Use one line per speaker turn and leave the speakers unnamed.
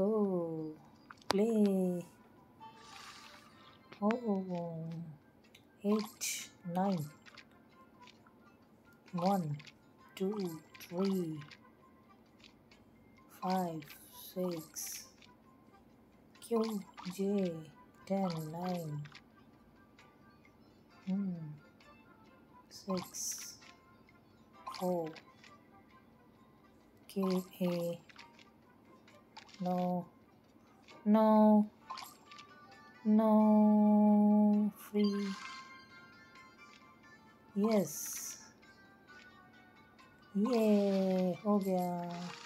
go. Play. Oh, 8, 9. 1, 2, 3, 5, 6. Q, J, 10, 9. 6, 4. K, A. No, no, no. Free. Yes. ये हो गया.